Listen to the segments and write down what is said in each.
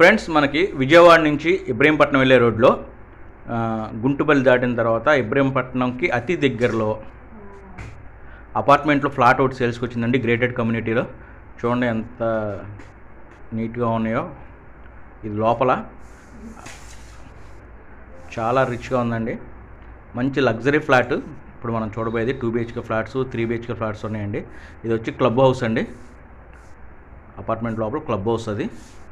Friends, మనకి విజయవాడ నుంచి ఇబ్రహీంపట్నం వెళ్ళే రోడ్లో గుంటుపల్లి దాటిన తర్వాత ఇబ్రహీంపట్నంకి అతి దగ్గరలో అపార్ట్మెంట్లో ఫ్లాట్ ఒకటి సేల్స్కి వచ్చిందండి. గ్రేటెడ్ కమ్యూనిటీలో చూడండి ఎంత నీట్గా ఉన్నాయో. ఇది లోపల చాలా రిచ్గా ఉందండి. మంచి లగ్జరీ ఫ్లాట్. ఇప్పుడు మనం చూడబోయేది 2 BHK ఫ్లాట్స్, 3 BHK ఫ్లాట్స్ ఉన్నాయండి. ఇది వచ్చి క్లబ్ హౌస్ అండి. అపార్ట్మెంట్ లోపల క్లబ్ హౌస్. అది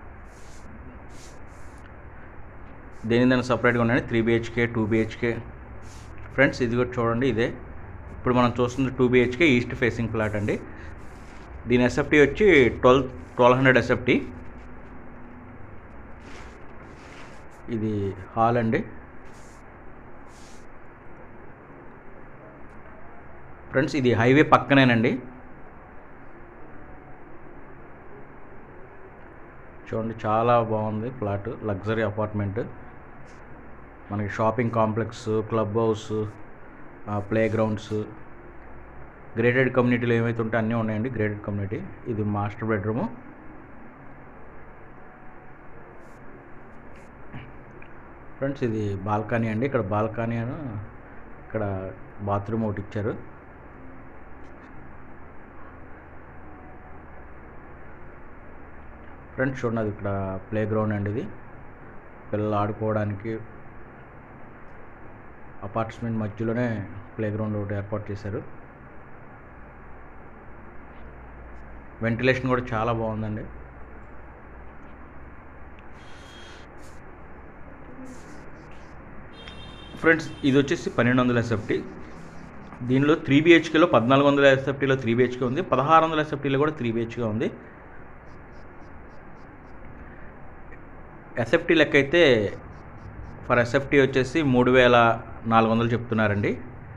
దేనిదైనా సపరేట్గా ఉన్నాయండి. 3 BHK 2 BHK. ఫ్రెండ్స్, ఇది కూడా చూడండి. ఇదే ఇప్పుడు మనం చూస్తుంది 2 BHK ఈస్ట్ ఫేసింగ్ ఫ్లాట్ అండి. దీని ఎస్ఎఫ్టీ వచ్చి 1200 ఎస్ఎఫ్టీ. ఇది హాల్ అండి. ఫ్రెండ్స్, ఇది హైవే పక్కనేనండి. చూడండి, చాలా బాగుంది ఫ్లాట్. Luxury apartment. మనకి shopping complex, club house, play grounds, gated కమ్యూనిటీలో ఏమైతే ఉంటే అన్నీ ఉన్నాయండి. Gated community. ఇది మాస్టర్ బెడ్రూము. ఫ్రెండ్స్, ఇది బాల్కనీ అండి. ఇక్కడ బాల్కనీ అని ఇక్కడ బాత్రూమ్ ఒకటి ఇచ్చారు. ఫ్రెండ్స్, చూడండి, అది ఇక్కడ ప్లే గ్రౌండ్ అండి. ఇది పిల్లలు ఆడుకోవడానికి అపార్ట్మెంట్ మధ్యలోనే ప్లే గ్రౌండ్ ఒకటి ఏర్పాటు చేశారు. వెంటిలేషన్ కూడా చాలా బాగుందండి. ఫ్రెండ్స్, ఇది వచ్చేసి 1200 ఎస్ఎఫ్టీ. దీనిలో 3 BHKలో 1400 ఎస్ఎఫ్టీలో 3 BHK ఉంది. 1600 ఎస్ఎఫ్టీలో కూడా 3 BHK ఉంది. ఎస్ఎఫ్టీ లెక్క అయితే ఫర్ ఎస్ఎఫ్టీ వచ్చేసి 3400 చెప్తున్నారండి.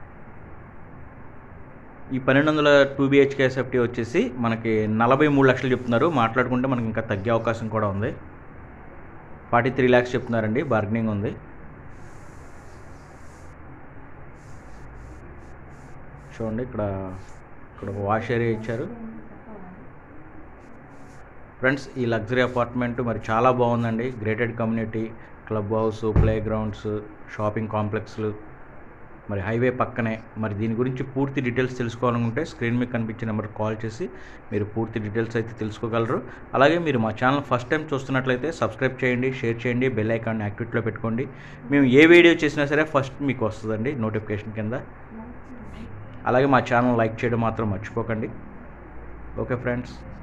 ఈ 1200 2 BHK ఎస్ఎఫ్టీ వచ్చేసి మనకి 43 లక్షలు చెప్తున్నారు. మాట్లాడుకుంటే మనకి ఇంకా తగ్గే అవకాశం కూడా ఉంది. 43 lakhs చెప్తున్నారండి. బార్గెనింగ్ ఉంది. చూడండి, ఇక్కడ వాష్ ఏరియా ఇచ్చారు. ఫ్రెండ్స్, ఈ లగ్జరీ అపార్ట్మెంట్ మరి చాలా బాగుందండి. Gated community, club house, play grounds, shopping కాంప్లెక్స్లు, మరి హైవే పక్కనే. మరి దీని గురించి పూర్తి డీటెయిల్స్ తెలుసుకోవాలనుకుంటే స్క్రీన్ మీద కనిపించే నెంబర్కి కాల్ చేసి మీరు పూర్తి డీటెయిల్స్ అయితే తెలుసుకోగలరు. అలాగే మీరు మా ఛానల్ ఫస్ట్ టైం చూస్తున్నట్లయితే సబ్స్క్రైబ్ చేయండి, షేర్ చేయండి, బెల్ ఐకాన్ని యాక్టివేట్లో పెట్టుకోండి. మేము ఏ వీడియో చేసినా సరే ఫస్ట్ మీకు వస్తుందండి నోటిఫికేషన్ కింద. అలాగే మా ఛానల్ లైక్ చేయడం మాత్రం మర్చిపోకండి. Okay friends.